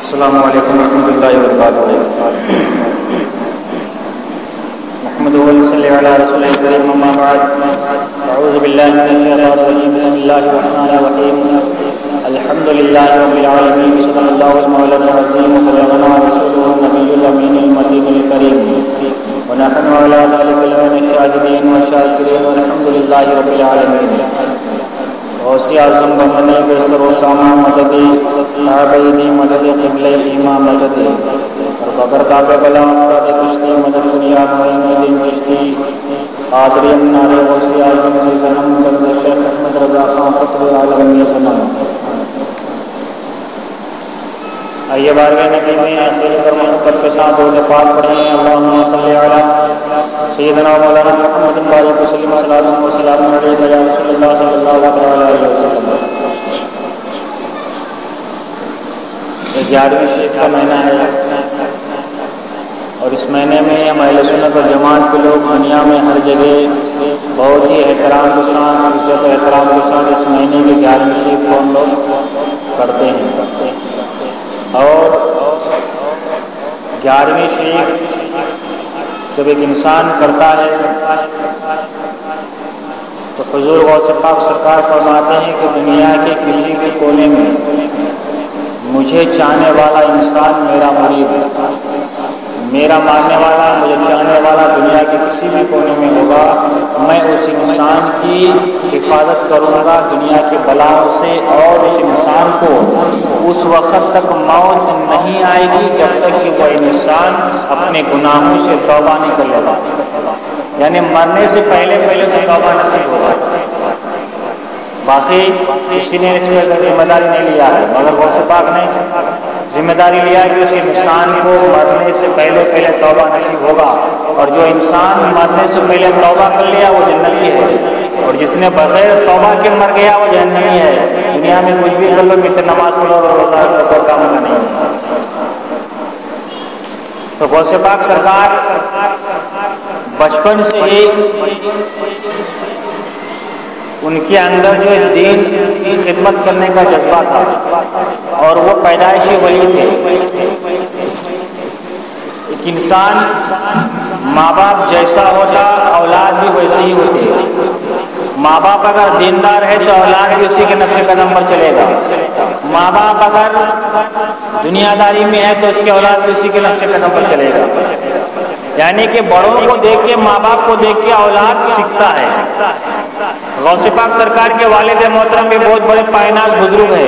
السلام علیکم ورحمۃ اللہ وبرکاتہ. نحمده ونصلي على رسوله الكريم اما بعد. اعوذ بالله من الشیطان الرجیم. بسم اللہ الرحمن الرحیم. الحمد للہ رب العالمین. صلی اللہ مولانا العظیم وبلغنا رسوله النبی الامین المدین الکریم ونحن على ذلك من الشاهدین والشاکرین والحمد للہ رب العالمین. غوثی اعظم بمنی بسر و ساما مددی آبیدی مدد قبل ایمان مددی اور بغیر کعبہ کلام کا کشتی مدد دنیا معین دین چشتی قادری منار غوثی اعظم سے زنم بند شیخ احمد رضا خان خطر عالمی زنم. آئیے بارگاہ نبی میں دل پر محبت کے ساتھ درود پاک پڑھیں. اللہم صلی علی سیدنا مولانا محمد بارک وسلم صلاۃ و سلام علیہ یا رسول اللہ صلی اللہ علیہ وسلم. یہ 11ویں شب کا مہینہ ہے اور اس مہینے میں ہم اہل سنت اور جماعت کے لوگ دنیا میں ہر جگہ بہت ہی احترام کے ساتھ عزت و احترام کے ساتھ اس مہینے کی 11ویں شب کو ہم لوگ کرتے ہیں. اور 11ویں شب جب ایک انسان کرتا ہے تو حضور غوث پاک سرکار فرماتے ہیں کہ دنیا کے کسی بھی کونے میں مجھے چاہنے والا انسان میرا مرید ہے. میرا ماننے والا مجھے چاہنے والا دنیا کے کسی بھی کونے میں ہوگا. میں اس انسان کی حفاظت کروں گا دنیا کے بلاؤں سے اور اس انسان کو اس وقت تک موت نہیں آئے گی جب تک کہ وہ انسان اپنے گناہوں سے توبہ نہیں کر لے گا. یعنی مرنے سے پہلے سے توبہ نصیب ہوگا. باقی کسی نے اس میں ذمہ داری نہیں لیا ہے مگر غوث پاک نے ذمہ داری لیا کہ اس انسان کو مرنے سے پہلے توبہ نصیب ہوگا. اور جو انسان مرنے سے پہلے توبہ کر لیا وہ جنتی ہے اور جس نے بغیر توبہ کے مر گیا وہ جہنمی ہے. دنیا میں کچھ بھی کر لو کتنے نماز پڑھو اور روزہ رکھو کام کا نہیں. تو غوث پاک سرکار بچپن سے ہی ان کے اندر جو دین کی خدمت کرنے کا جذبہ تھا اور وہ پیدائشی ولی تھے. ایک انسان ماں باپ جیسا ہوتا اولاد بھی ویسے ہی ہوتی ہے. ماں باپ اگر دیندار ہے تو اولاد بھی اسی کے نقش قدم پر چلے گا. ماں باپ اگر دنیا داری میں ہے تو اس کے اولاد بھی اسی کے نقش قدم پر چلے گا. یعنی کہ بڑوں کو دیکھ کے ماں باپ کو دیکھ کے اولاد سیکھتا ہے. غوث پاک سرکار کے والد محترم بھی بہت بڑے پائناز بزرگ ہیں.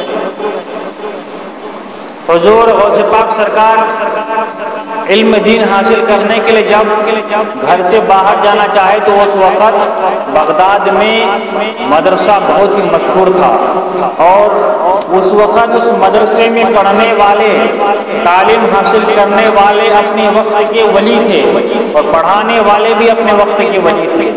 حضور غوث پاک سرکار علم دین حاصل کرنے کے لیے جب گھر سے باہر جانا چاہے تو اس وقت بغداد میں مدرسہ بہت ہی مشہور تھا اور اس وقت اس مدرسے میں پڑھنے والے تعلیم حاصل کرنے والے اپنے وقت کے ولی تھے اور پڑھانے والے بھی اپنے وقت کے ولی تھے.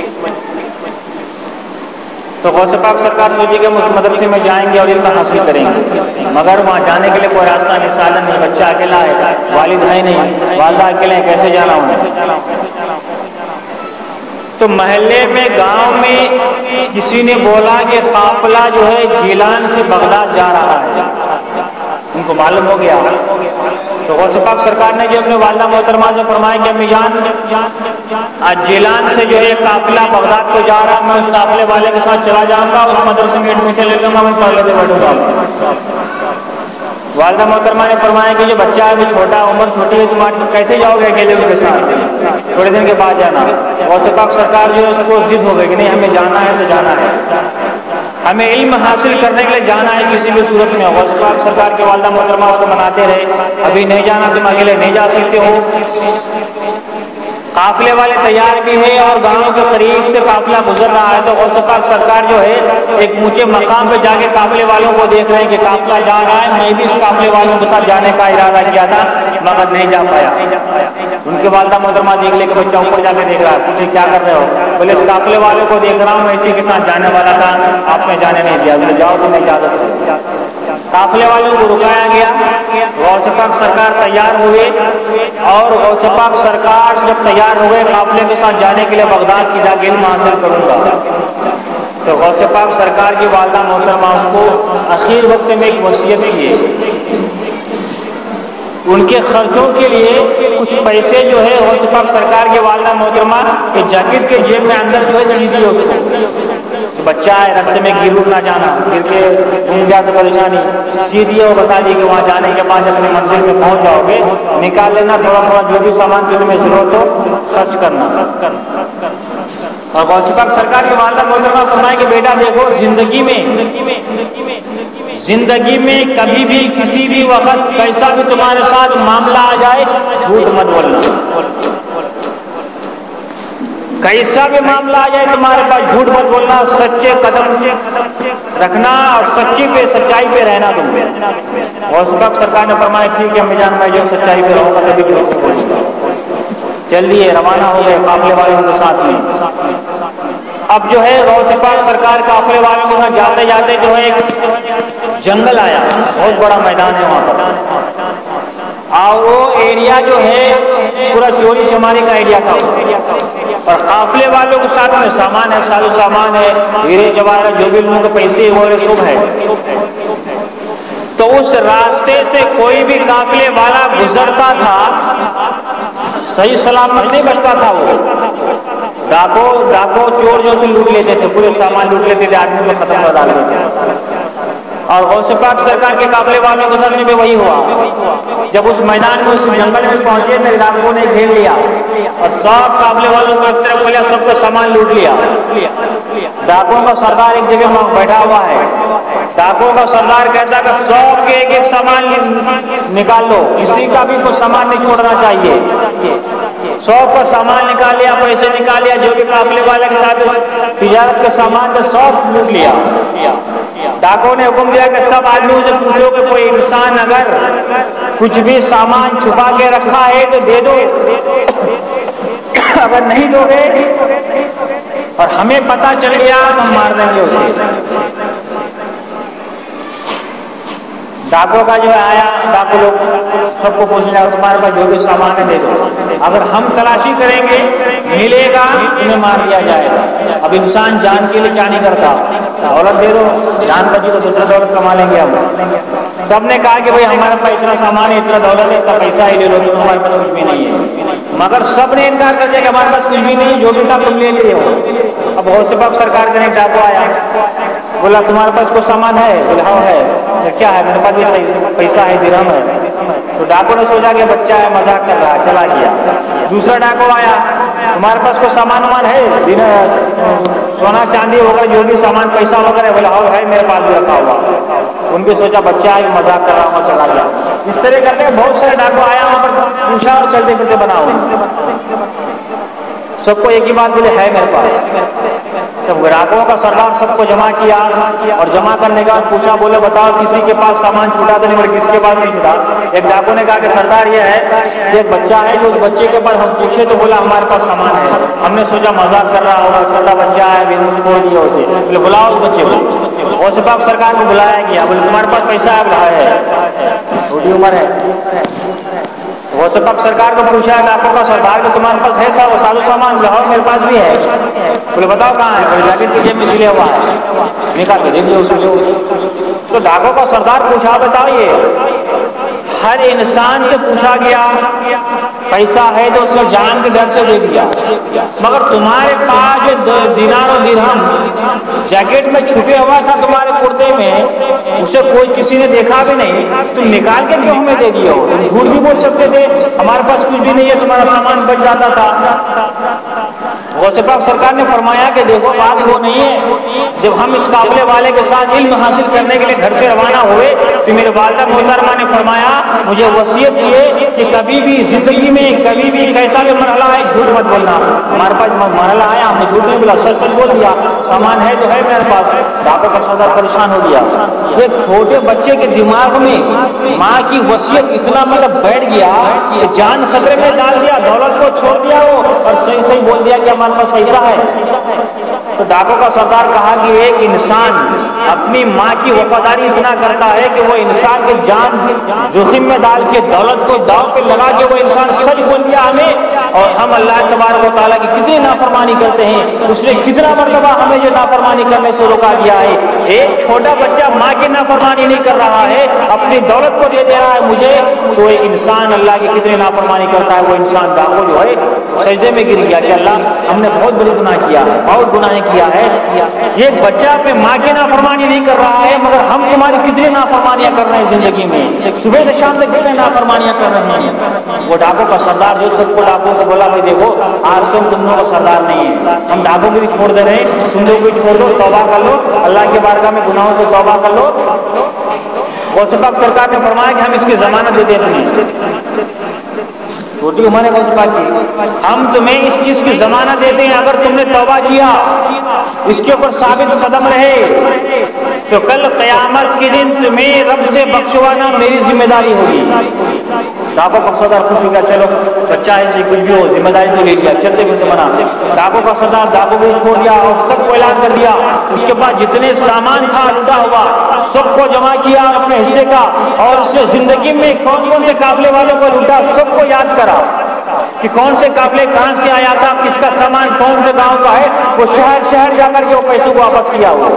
تو غوث پاک سرکار سوچی کہ ہم اس مدرسے میں جائیں گے اور علم حاصل کریں گے مگر وہاں جانے کے لیے کوئی راستہ نہیں سادن نہیں. بچہ اکیلا ہے والد ہے نہیں والدہ اکیلے ہیں کیسے جانا انہیں. تو محلے میں گاؤں میں کسی نے بولا کہ قافلہ جو ہے جیلان سے بغداد جا رہا ہے. ان کو معلوم ہو گیا تو غوث پاک سرکار نے جو اپنے والدہ محترمہ سے فرمایا کہ امی جان آج جیلان سے جو ہے قافلہ بغداد کو جا رہا, میں اس قافلے والے کے ساتھ چلا جاؤں گا, اس مدرسے میں ایڈمیشن لے لوں گا, میں پہلے سے بیٹھوں گا. والدہ محترمہ نے فرمایا کہ جو بچہ ہے وہ چھوٹا عمر چھوٹی ہے تمہاری کیسے جاؤ گے اکیلے ان کے ساتھ, تھوڑے دن کے بعد جانا. غوث پاک سرکار جو ہے اس کو ضد ہو گئی کہ نہیں ہمیں جانا ہے تو جانا ہے, ہمیں علم حاصل کرنے کے لیے جانا ہے کسی بھی صورت میں. غوث پاک سرکار کے والدہ محترمہ اس کو مناتے رہے ابھی نہیں جانا تم اکیلے نہیں جا سکتے ہو. قافلے والے تیار بھی ہیں اور گاؤں کے قریب سے قافلہ گزر رہا ہے. تو غوث پاک سرکار جو ہے ایک اونچے مقام پہ جا کے قافلے والوں کو دیکھ رہے ہیں کہ قافلہ جا رہا ہے. میں بھی اس قافلے والوں کے ساتھ جانے کا ارادہ کیا تھا مگر نہیں جا پایا. ان کے والدہ محترمہ دیکھ لے کہ بچہ اوپر جا کے دیکھ رہا ہے, پوچھے کیا کر رہے ہو؟ بولے اس قافلے والوں کو دیکھ رہا ہوں, میں اسی کے ساتھ جانے والا تھا, آپ نے جانے نہیں دیا. بولے جاؤ تمہیں اجازت ہے. قافلے والوں کو رکایا گیا. غوث پاک سرکار تیار ہوئے اور غوث پاک سرکار جب تیار ہوئے قافلے کے ساتھ جانے کے لیے بغداد کی جا کے علم حاصل کروں گا. تو غوث پاک سرکار کی والدہ محترمہ اس کو اخیر وقت میں ایک وصیت کی ان کے خرچوں کے لیے کچھ پیسے جو ہے غوث پاک سرکار کے والدہ محترمہ کے جیکٹ کے جیب میں اندر جو ہے سیدھی ہو گئی، بچہ ہے راستے میں گر نہ جانا، گر کے گھوم گیا تو پریشانی، سیدھی ہو بتا دی کہ وہاں جانے کے بعد اپنی منزل پہ پہنچ جاؤ گے، نکال لینا تھوڑا تھوڑا جو بھی سامان کی تمہیں ضرورت ہو خرچ کرنا۔ اور غوث پاک سرکار کے والدہ محترمہ فرمائے کہ بیٹا دیکھو، زندگی میں کبھی بھی کسی بھی وقت کیسا بھی تمہارے ساتھ معاملہ آ جائے جھوٹ مت بولنا، کیسا بھی معاملہ آ جائے تمہارے پاس جھوٹ مت بولنا، سچے قدم رکھنا اور سچائی پہ رہنا تم پہ۔ غوث پاک سرکار نے فرمایا ٹھیک ہے امی جان، میں جو سچائی پہ رہوں گا تبھی جھوٹ بولوں گا۔ چل دیے روانہ ہو گئے قافلے والوں کے ساتھ میں۔ اب جو ہے غوث پاک سرکار قافلے والوں کے ساتھ جاتے جاتے جو ہے ایک جنگل آیا، بہت بڑا میدان ہے وہاں پر، اور وہ ایریا جو ہے پورا چوری چماری کا ایریا تھا، اور قافلے والوں کے ساتھ میں سامان ہے، سالو سامان ہے، ہیرے جواہرات جو بھی لوگوں کے پیسے وہ سب ہے۔ تو اس راستے سے کوئی بھی قافلے والا گزرتا تھا صحیح سلامت نہیں بچتا تھا، وہ ڈاکو چور جو سے لوٹ لیتے تھے، پورے سامان لوٹ لیتے تھے، آدمی کو ختم کر ڈالتے تھے۔ اور غوث پاک سرکار کے قافلے والوں کے سامنے بھی وہی ہوا، جب اس میدان میں اس جنگل میں پہنچے تو ڈاکوؤں نے گھیر لیا اور سب قافلے والوں کو ایک طرف کھولیا، سب کا سامان لوٹ لیا۔ ڈاکوؤں کا سردار ایک جگہ بیٹھا ہوا ہے، ڈاکوؤں کا سردار کہتا ہے کہ سب کے ایک ایک سامان نکال لو، کسی کا بھی کوئی سامان نہیں چھوڑنا چاہیے۔ سب کا سامان نکال لیا، پیسے نکال لیا، جو بھی قافلے والے کے ساتھ تجارت کے سامان تھے سب لوٹ لیا۔ ڈاکو نے حکم دیا کہ سب آدمیوں سے پوچھو کہ کوئی انسان اگر کچھ بھی سامان چھپا کے رکھا ہے تو دے دو، اگر نہیں دو گے اور ہمیں پتہ چل گیا تو ہم مار دیں گے اسے۔ ڈاکو کا جو آیا، ڈاکو لوگ سب کو پوچھنے لگا تمہارے پاس جو بھی سامان ہے دے دو، اگر ہم تلاشی کریں گے ملے گا تمہیں مار دیا جائے گا۔ اب انسان جان کے لیے کیا نہیں کرتا، دولت دے دو، جان بچی تو دوسرا دولت کما لیں گے ہم۔ سب نے کہا کہ بھائی ہمارے پاس اتنا سامان ہے، اتنا دولت ہے، اتنا پیسہ ہی لے لو، تو ہمارے پاس کچھ بھی نہیں ہے۔ مگر سب نے انکار کر دیا کہ ہمارے پاس کچھ بھی نہیں، جو بھی تھا تم لے لیے ہو۔ اب غوث پاک سرکار کا ایک ڈاکو آیا، بولا تمہارے پاس کوئی سامان ہے؟ بولا ہاں ہے۔ کیا ہے؟ میرے پاس بھی پیسہ ہے، درہم ہے۔ تو ڈاکو نے سوچا کہ بچہ ہے مذاق کر رہا ہے، چلا گیا۔ دوسرا ڈاکو آیا، تمہارے پاس کوئی سامان ہے؟ سونا چاندی وغیرہ جو بھی سامان پیسہ وغیرہ؟ بولا ہاں ہے، میرے پاس بھی رکھا ہوا۔ ان بھی سوچا بچہ ہے مذاق کر رہا ہوا، چلا گیا۔ اس طرح کر کے بہت سارے ڈاکو آیا، وہاں پر پوچھا اور چلتے پھرتے بناؤ، سب کو ایک ہی بات بولے ہے میرے پاس۔ جب گراہکوں کا سردار سب کو جمع کیا اور جمع کرنے کا پوچھا، بولے بتاؤ کسی کے پاس سامان چھوٹا تو نہیں؟ بولے کس کے پاس نہیں چھوٹا۔ ایک ڈاکو نے کہا کہ سردار یہ ہے کہ ایک بچہ ہے، جو بچے کے پاس ہم پوچھے تو بولا ہمارے پاس سامان ہے، ہم نے سوچا مذاق کر رہا ہوگا، چھوٹا بچہ ہے، چھوڑ دیا اسے۔ بولے بلاؤ اس بچے کو۔ غوث پاک سرکار کو بلایا گیا، بولے تمہارے پاس پیسہ ہے؟ بولا ہے، چھوٹی عمر ہے۔ غوث پاک سرکار کو پوچھا ڈاکو کا سردار کہ تمہارے پاس ہے سالو سامان؟ لاہور میرے پاس بھی ہے۔ بولے بتاؤ کہاں ہے؟ بولے جاکٹ کی جیب میں سلے ہوا ہے، نکال کے دیکھ لو اس کو۔ تو ڈاکو کا سردار پوچھا بتاؤ یہ ہر انسان سے پوچھا گیا پیسہ ہے تو اس کو جان کے ڈر سے دے دیا، مگر تمہارے پاس جو دینار و درہم جیکٹ میں چھپے ہوا تھا تمہارے کرتے میں، اسے کوئی کسی نے دیکھا بھی نہیں، تم نکال کے کیوں ہمیں دے دیے ہو؟ تم جھوٹ بھی بول سکتے تھے، ہمارے پاس کچھ بھی نہیں ہے، تمہارا سامان بچ جاتا تھا۔ غوث پاک سرکار نے فرمایا کہ دیکھو بات وہ نہیں ہے، جب ہم اس قافلے والے کے ساتھ علم حاصل کرنے کے لیے گھر سے روانہ ہوئے تو میرے والدہ محترمہ نے فرمایا مجھے وصیت کی کہ کبھی بھی زندگی میں کبھی بھی کیسا بھی مرحلہ ہے جھوٹ مت بولنا۔ ہمارے پاس مرحلہ آیا، ہم نے جھوٹ نہیں بولا، سچ سچ بول دیا، سامان ہے تو ہے میرے پاس۔ ڈاکو کا سردار پریشان ہو گیا۔ ایک چھوٹے بچے کے دماغ میں ماں کی وصیت اتنا بیٹھ گیا کہ جان خطرے میں ڈال دیا، دولت کو چھوڑ دیا وہ، اور صحیح صحیح بول دیا کہ ہمارے پاس پیسہ ہے۔ تو ڈاکو کا سردار کہا کہ ایک انسان اپنی ماں کی وفاداری اتنا کرتا ہے کہ وہ انسان کے جان جوخم میں ڈال کے دولت کو داؤ پہ لگا کے وہ انسان سچ بول دیا ہمیں، اور ہم اللہ تبارک و تعالیٰ کی کتنی نافرمانی کرتے ہیں. اس نے کتنا مرتبہ ہمیں یہ نافرمانی کرنے سے روکا گیا ہے. ایک چھوٹا بچہ ماں کی نافرمانی نہیں کر رہا ہے, اپنی دولت کو دے دے رہا ہے مجھے, تو ایک انسان اللہ کی کتنی نافرمانی کرتا ہے. وہ انسان ڈاکو جو ہے سجدے میں گر گیا کہ اللہ ہم نے بہت بڑی گناہ کیا ہے, بہت گناہ کیا ہے. یہ بچہ اپنے ماں کی نافرمانی نہیں کر رہا ہے, مگر ہم تمہاری کتنی نافرمانیاں کر رہے ہیں زندگی میں, صبح سے شام تک کتنے نافرمانیاں کر رہے ہیں. وہ ڈاکو کا سردار جو سب کو ڈاکو کو بولا بھائی دیکھو آج سے تم لوگوں کا سردار نہیں ہے, ہم ڈاکو کو بھی چھوڑ دے رہے ہیں, تم لوگ بھی چھوڑ دو, توبہ کر لو, اللہ کی بارگاہ میں گناہوں سے توبہ کر لو. غوث پاک سرکار نے فرمایا کہ ہم اس کی ضمانت دے دیتے ہیں. چھوٹی عمر ہے غوث پاک کی, ہم تمہیں اس چیز کی ضمانت دیتے ہیں اگر تم نے توبہ کیا, اس کے اوپر ثابت قدم رہے, تو کل قیامت کے دن تمہیں رب سے بخشوانا میری ذمہ داری ہوگی. ڈاکو کا سردار خوش ہو گیا, چلو بچہ ہے کچھ بھی ہو ذمہ داری تو لے لیا, چلتے پھرتے بنا. ڈاکو کا سردار ڈاکو کو چھوڑ دیا اور سب کو اعلان کر دیا. اس کے بعد جتنے سامان تھا لوٹا ہوا سب کو جمع کیا اپنے حصے کا, اور اس نے زندگی میں کون کون سے قافلے والوں کو لوٹا سب کو یاد کرا کہ کون سے قافلے کہاں سے آیا تھا, کس کا سامان کون سے گاؤں کا ہے. وہ شہر شہر جا کر کے وہ پیسوں کو واپس کیا ہوا,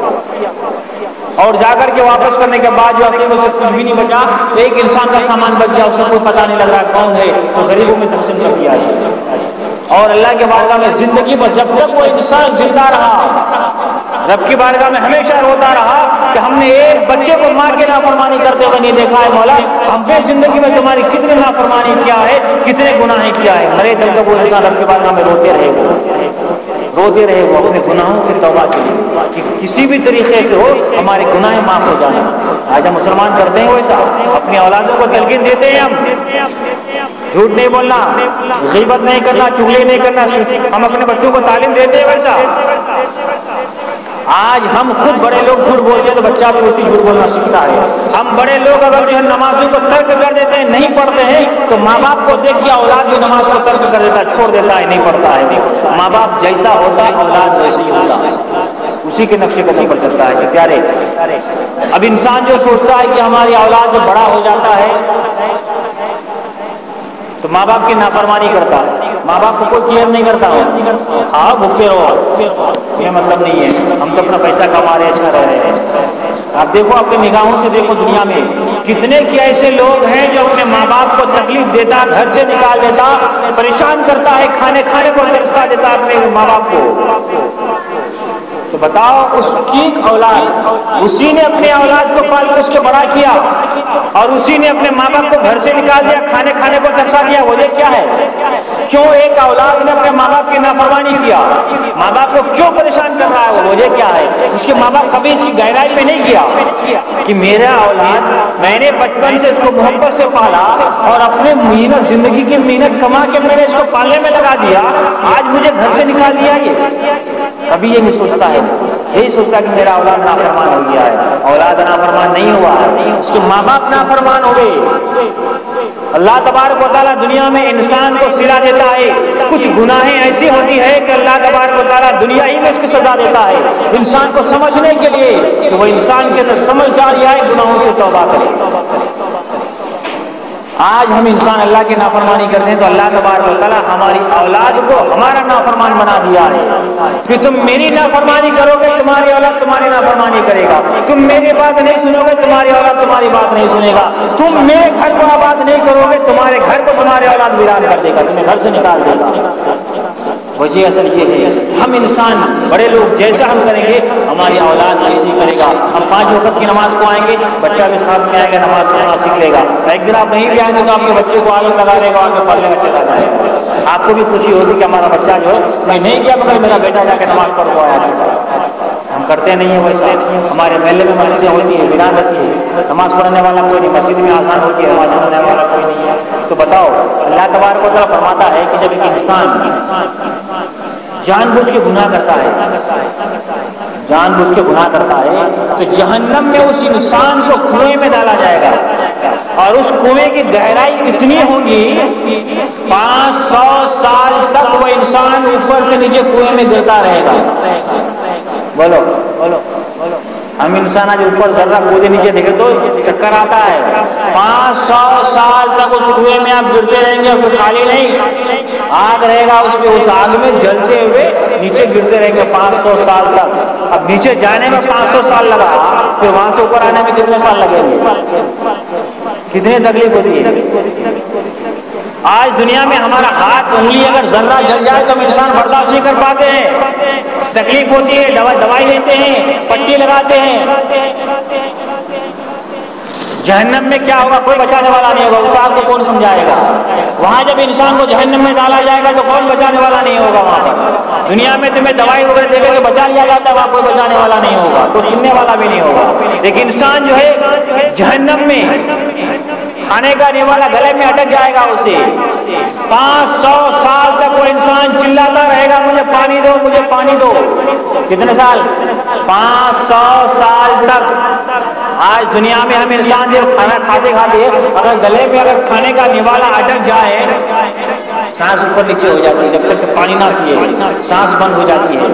اور جا کر کے واپس کرنے کے بعد جو اصل میں سے کچھ بھی نہیں بچا, ایک انسان کا سامان بچ گیا, اسے کوئی پتہ نہیں لگ رہا کون ہے, تو غریبوں میں تقسیم کر دیا ہے. اور اللہ کے بارگاہ میں زندگی میں جب تک وہ انسان زندہ رہا, رب کی بارگاہ میں ہمیشہ روتا رہا کہ ہم نے ایک بچے کو ماں کی نافرمانی کرتے ہوئے نہیں دیکھا ہے. مولا ہم پہ زندگی میں تمہاری کتنی نافرمانی کیا ہے, کتنے گناہ کیا ہے. مرے دل کا وہ انسان رب کی بارگاہ میں روتے رہے, روتے رہے وہ اپنے گناہوں کی توبہ کے لیے کہ کسی بھی طریقے سے ہو ہمارے گناہ معاف ہو جائیں. آج ہم مسلمان کرتے ہیں ویسا, اپنی اولادوں کو تلقین دیتے ہیں, ہم جھوٹ نہیں بولنا, غیبت نہیں کرنا, چغلی نہیں کرنا, ہم اپنے بچوں کو تعلیم دیتے ہیں ویسا. آج ہم خود بڑے لوگ جھوٹ بولتے ہیں تو بچہ بھی اسی جھوٹ بولنا سیکھتا ہے. ہم بڑے لوگ اگر جو ہے نمازوں کو ترک کر دیتے ہیں, نہیں پڑھتے ہیں, تو ماں باپ کو دیکھ کے اولاد بھی نماز کو ترک کر دیتا ہے, چھوڑ دیتا ہے, نہیں پڑھتا ہے. ماں باپ جیسا ہوتا ہے اولاد ویسے ہی ہوتا ہے, اسی کے نقشے قدم پر چلتا ہے. کہ پیارے اب انسان جو سوچتا ہے کہ ہماری اولاد جو بڑا ہو جاتا ہے تو ماں باپ کی نافرمانی کرتا ہے, ماں باپ کو کوئی کیئر نہیں کرتا ہو, ہاں بھوکے رہو, یہ مطلب نہیں ہے, ہم تو اپنا پیسہ کما رہے, اچھا رہ رہے ہیں. آپ دیکھو اپنی نگاہوں سے دیکھو دنیا میں کتنے کی ایسے لوگ ہیں جو اپنے ماں باپ کو تکلیف دیتا, گھر سے نکال دیتا, پریشان کرتا ہے, کھانے کو ترستا دیتا اپنے ماں باپ کو. تو بتاؤ اس کی اولاد, اسی نے اپنے اولاد کو پال کر اس کو بڑا کیا, اور اسی نے اپنے ماں باپ کو گھر سے نکال دیا, کھانے کو ترسا دیا. وجہ کیا ہے؟ کیوں ایک اولاد نے اپنے ماں باپ کی نافرمانی کیا, ماں باپ کو کیوں پریشان کر رہا ہے؟ وجہ کیا ہے؟ اس کے ماں باپ کبھی اس کی گہرائی میں نہیں کیا کہ میرا اولاد میں نے بچپن سے اس کو محبت سے پالا اور اپنے محنت زندگی کی محنت کما کے میں نے اس کو پالنے میں لگا دیا, آج مجھے گھر سے نکال دیا. یہ کبھی یہ نہیں سوچتا ہے, یہی سوچتا کہ میرا اولاد نافرمان ہو گیا ہے. اولاد نافرمان نہیں ہوا ہے, اس کے ماں باپ نافرمان ہو گئے. اللہ تبارک و تعالیٰ دنیا میں انسان کو سلا دیتا ہے, کچھ گناہیں ایسی ہوتی ہے کہ اللہ تبارک و تعالیٰ دنیا ہی میں اس کو سزا دیتا ہے انسان کو سمجھنے کے لیے کہ وہ انسان کے اندر سمجھداری آئے, گناہوں سے توبہ کرے. آج ہم انسان اللہ کی نافرمانی کرتے ہیں تو اللہ تبارک و تعالیٰ ہماری اولاد کو ہمارا نافرمان بنا دیا ہے کہ تم میری نافرمانی کرو گے تمہاری اولاد تمہاری نافرمانی کرے گا, تم میری بات نہیں سنو گے تمہاری اولاد تمہاری بات نہیں سنے گا, تم میرے گھر کو آباد نہیں کرو گے تمہارے گھر کو تمہارے اولاد ویران کر دے گا, تمہیں گھر سے نکال دے گا. وجہ اصل یہ ہے ہم انسان بڑے لوگ جیسا ہم کریں گے ہماری اولاد ایسے ہی کرے گا. ہم 5 وقت کی نماز کو آئیں گے, بچہ بھی ساتھ میں آئے گا, نماز پڑھنا سیکھ لے گا. ایک دن آپ نہیں بھی آئیں گے تو آپ کے بچے کو عادت لگا لے گا, آگے پڑھنے میں چلا جائے گا. آپ کو بھی خوشی ہوگی کہ ہمارا بچہ جو ہے میں نہیں کیا مگر میرا بیٹا جا کے نماز پڑھ کو آیا. ہم کرتے نہیں ہیں ویسا. ہمارے محلے میں مسجدیں ہوتی ہیں, بنا رہتی ہے, نماز پڑھنے والا کوئی نہیں, مسجد میں آسان ہوتی ہے, نماز پڑھنے والا کوئی نہیں ہے. تو بتاؤ اللہ تبارک و تعالیٰ فرماتا ہے کہ جب ایک انسان جان بوجھ کے گناہ کرتا ہے, جان بوجھ کے گناہ کرتا ہے تو جہنم میں اس انسان کو کنویں میں ڈالا جائے گا, اور اس کنویں کی گہرائی اتنی ہوگی 500 سال تک وہ انسان اوپر سے نیچے کنویں میں گرتا رہے گا. بولو بولو بولو, ہم انسان آج اوپر ذرہ کودے نیچے دیکھے تو چکر آتا ہے. 500 سال تک اس کنویں میں آپ گرتے رہیں گے اور پھر خالی نہیں, آگ رہے گا اس میں, اس آگ میں جلتے ہوئے نیچے گرتے رہیں گے 500 سال تک. اب نیچے جانے میں 500 سال لگا, پھر وہاں سے اوپر آنے میں کتنے سال لگیں گے؟ کتنی تکلیف ہوتی ہے. آج دنیا میں ہمارا ہاتھ انگلی اگر ذرہ جل جائے تو ہم انسان برداشت نہیں کر پاتے ہیں, تکلیف ہوتی ہے, دوائی لیتے ہیں, پٹی لگاتے ہیں. جہنم میں کیا ہوگا کوئی بچانے والا نہیں ہوگا, اس آگ کو کون سمجھائے گا؟ وہاں جب انسان کو جہنم میں ڈالا جائے گا تو کون بچانے والا نہیں ہوگا وہاں پر. دنیا میں تمہیں دوائی وغیرہ دے کے بچا لیا جاتا ہے, وہاں کوئی بچانے والا نہیں ہوگا, کوئی سننے والا بھی نہیں ہوگا. لیکن انسان جو ہے جہنم میں کھانے کا نیوالا گلے میں اٹک جائے گا اسے, 500 سال تک وہ انسان چلاتا رہے گا مجھے پانی دو, مجھے پانی دو. کتنے سال؟ 500 سال تک. آج دنیا میں ہم انسان جو کھانا کھاتے کھاتے اگر گلے میں اگر کھانے کا نیوالا اٹک جائے, سانس اوپر نیچے ہو جاتی ہے, جب تک کہ پانی نہ پیے سانس بند ہو جاتی ہے.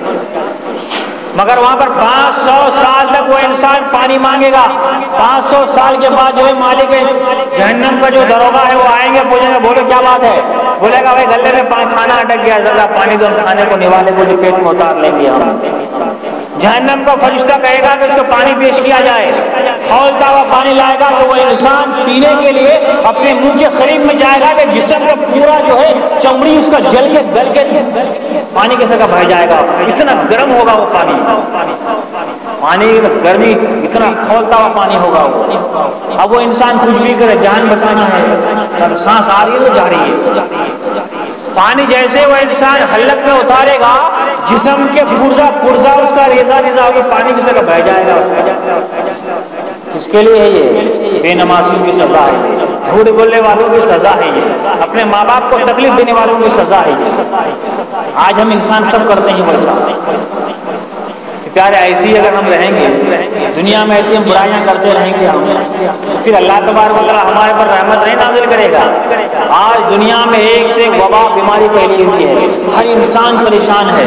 مگر وہاں پر 500 سال تک وہ انسان پانی مانگے گا. 500 سال کے بعد جو ہے مالک جہنم کا جو دروگا ہے وہ آئیں گے, پوچھیں گے بولو کیا بات ہے؟ بولے گا بھائی گلے میں کھانا اٹک گیا, ذرا پانی دو, کھانے کو نیوالے کو جو پیٹ میں اتار لیں گے ہم. جہنم کا فرشتہ کہے گا کہ اس کو پانی پیش کیا جائے, کھولتا ہوا پانی لائے گا تو وہ انسان پینے کے لیے اپنے منہ کے قریب میں جائے گا کہ جسم کا پورا جو ہے چمڑی اس کا جل کے گل کے پانی کیسے کا بہ جائے گا, اتنا گرم ہوگا وہ پانی. پانی گرمی اتنا کھولتا ہوا پانی ہوگا وہ. اب وہ انسان کچھ بھی کرے, جان بچانا ہے, سانس آ رہی ہے تو جا رہی ہے. پانی جیسے وہ انسان حلق میں اتارے گا, جسم کے پرزا اس کا ریزہ ہوگی, پانی کسی کا بہ جائے گا. اس کے لیے ہے یہ بے نمازیوں کی سزا ہے, جھوٹ بولنے والوں کی سزا ہے یہ, اپنے ماں باپ کو تکلیف دینے والوں کی سزا ہے یہ. آج ہم انسان سب کرتے ہیں ویسا. پیارے ایسی اگر ہم رہیں گے دنیا میں, ایسی ہم برائیاں کرتے رہیں گے پھر اللہ تبارک و تعالیٰ ہمارے پر رحمت نہیں نازل کرے گا. آج دنیا میں ایک سے ایک وبا بیماری پھیلی ہوئی ہے, ہر انسان پریشان ہے.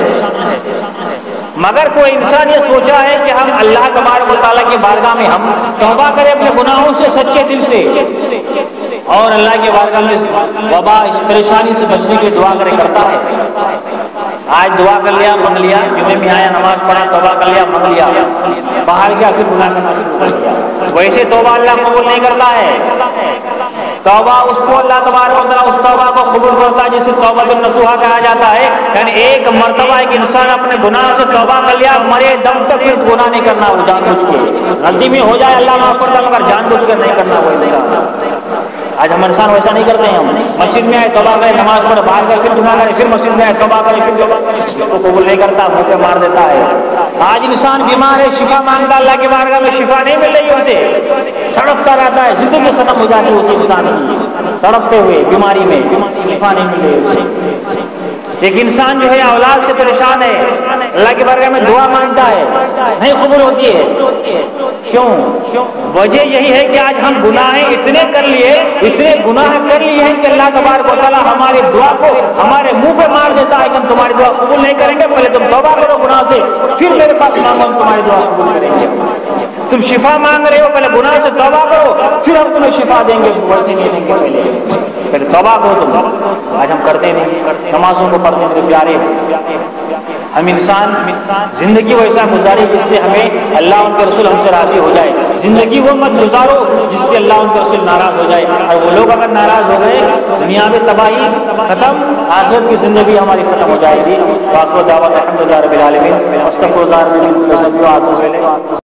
مگر کوئی انسان یہ سوچا ہے کہ ہم اللہ تبارک و تعالیٰ کی بارگاہ میں ہم توبہ کریں اپنے گناہوں سے سچے دل سے, اور اللہ کی بارگاہ میں وبا اس پریشانی سے بچنے کی دعا کرتا ہے. آج دعا کر لیا, مانگ لیا, جمعے میں آیا, نماز پڑھا, توبہ کر لیا, مانگ لیا, باہر گیا پھر گناہ کرنا شروع کر دیا. ویسے توبہ اللہ قبول نہیں کرتا ہے. توبہ اس کو اللہ تبارک و تعالیٰ اس توبہ کو قبول کرتا ہے جسے توبۃ النصوحہ کہا جاتا ہے. یعنی ایک مرتبہ ایک انسان اپنے گناہ سے توبہ کر لیا, مرے دم تک پھر گناہ نہیں کرنا, وہ جان بوجھ کے غلطی میں ہو جائے اللہ معاف کرتا, مگر جان بوجھ کے نہیں کرنا وہ انسان. آج ہم انسان ویسا نہیں کرتے ہیں. ہم مسجد میں آئے توبہ کرے, نماز پڑھے, باہر گئے پھر گناہ کرے, پھر مسجد میں آئے توبہ کرے, پھر توبہ کرے, اس کو قبول نہیں کرتا, منہ پہ مار دیتا ہے. آج انسان بیمار ہے, شفا مانگتا, اللہ کی بارگاہ میں شفا نہیں مل رہی اسے, تڑپتا رہتا ہے, زندگی ختم ہو جاتی ہے اس انسان کی, تڑپتے ہوئے بیماری میں, شفا نہیں مل رہی اسے. ایک انسان جو ہے اولاد سے پریشان ہے, اللہ کی بارگاہ میں دعا مانگتا ہے, نہیں قبول ہوتی ہے. کیوں؟ وجہ یہی ہے کہ آج ہم گناہیں اتنے کر لیے, اتنے گناہ کر لیے ہیں کہ اللہ تبارک و تعالیٰ ہماری دعا کو ہمارے منہ پہ مار دیتا ہے کہ ہم تمہاری دعا قبول نہیں کریں گے, پہلے تم توبہ کرو گناہ سے, پھر میرے پاس مانگو, ہم تمہاری دعا قبول کریں گے. تم شفا مانگ رہے ہو, پہلے گناہ سے توبہ کرو, پھر ہم تمہیں شفا دیں گے, ویسے نہیں دیں گے, پہلے توبہ کرو تم. آج ہم کرتے نہیں, نمازوں کو پڑھتے ہیں پیارے. ہم انسان زندگی ویسا گزارے جس سے ہمیں اللہ ان کے رسول ہم سے راضی ہو جائے. زندگی وہ مت گزارو جس سے اللہ ان کے رسول ناراض ہو جائے, اور وہ لوگ اگر ناراض ہو گئے دنیا میں تباہی ختم, آخرت کی زندگی ہماری ختم ہو جائے گی. واخر دعوانا الحمدللہ رب العالمین. استغفر اللہ